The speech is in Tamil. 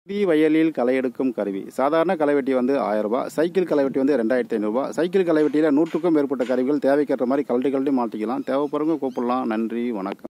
வயலில் களை எடுக்கும் கருவி. சாதாரண களைவெட்டி வந்து 1000 ரூபாய், சைக்கிள் களைவெட்டி வந்து 2500 ரூபாய். சைக்கிள் களைவெட்டியில் 100க்கும் மேற்பட்ட கருவிகள் தேவைக்கேற்ற மாதிரி கழட்டி மாட்டிக்கலாம். தேவைப்படுறவங்க கூப்பிடலாம். நன்றி, வணக்கம்.